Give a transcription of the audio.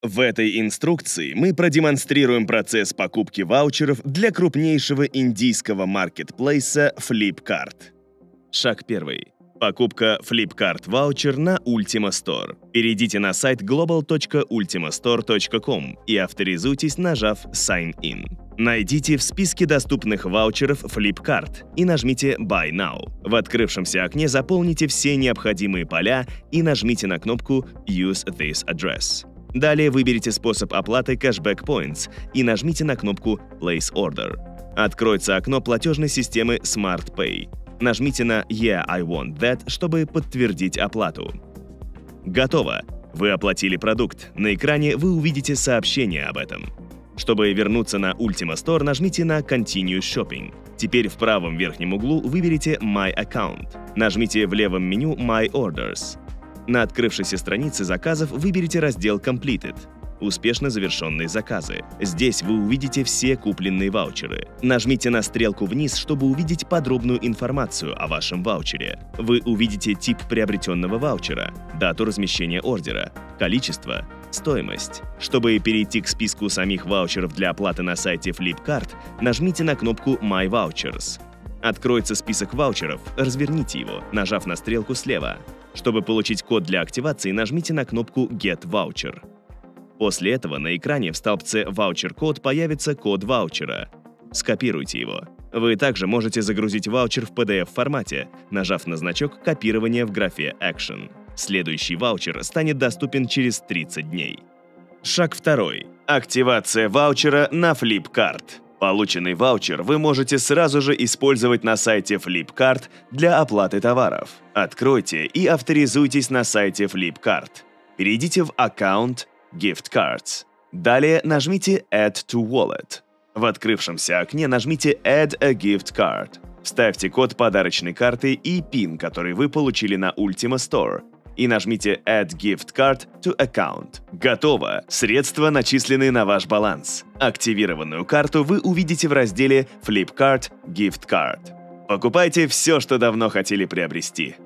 В этой инструкции мы продемонстрируем процесс покупки ваучеров для крупнейшего индийского маркетплейса Flipkart. Шаг 1. Покупка Flipkart ваучер на Ultima Store. Перейдите на сайт global.ultimastore.com и авторизуйтесь, нажав Sign In. Найдите в списке доступных ваучеров Flipkart и нажмите Buy Now. В открывшемся окне заполните все необходимые поля и нажмите на кнопку Use this address. Далее выберите способ оплаты Cashback Points и нажмите на кнопку Place Order. Откроется окно платежной системы Smart Pay. Нажмите на Yeah, I want that, чтобы подтвердить оплату. Готово! Вы оплатили продукт. На экране вы увидите сообщение об этом. Чтобы вернуться на Ultima Store, нажмите на Continue Shopping. Теперь в правом верхнем углу выберите My Account. Нажмите в левом меню My Orders. На открывшейся странице заказов выберите раздел Completed. Успешно завершенные заказы. Здесь вы увидите все купленные ваучеры. Нажмите на стрелку вниз, чтобы увидеть подробную информацию о вашем ваучере. Вы увидите тип приобретенного ваучера, дату размещения ордера, количество, стоимость. Чтобы перейти к списку самих ваучеров для оплаты на сайте Flipkart, нажмите на кнопку My Vouchers. Откроется список ваучеров, разверните его, нажав на стрелку слева. Чтобы получить код для активации, нажмите на кнопку Get Voucher. После этого на экране в столбце «Ваучер-код» появится код ваучера. Скопируйте его. Вы также можете загрузить ваучер в PDF-формате, нажав на значок копирования в графе Action. Следующий ваучер станет доступен через 30 дней. Шаг 2. Активация ваучера на Flipkart. Полученный ваучер вы можете сразу же использовать на сайте Flipkart для оплаты товаров. Откройте и авторизуйтесь на сайте Flipkart. Перейдите в «Аккаунт», Gift Cards. Далее нажмите Add to Wallet. В открывшемся окне нажмите Add a Gift Card. Вставьте код подарочной карты и PIN, который вы получили на Ultima Store, и нажмите Add Gift Card to Account. Готово! Средства начислены на ваш баланс. Активированную карту вы увидите в разделе Flipkart Gift Card. Покупайте все, что давно хотели приобрести.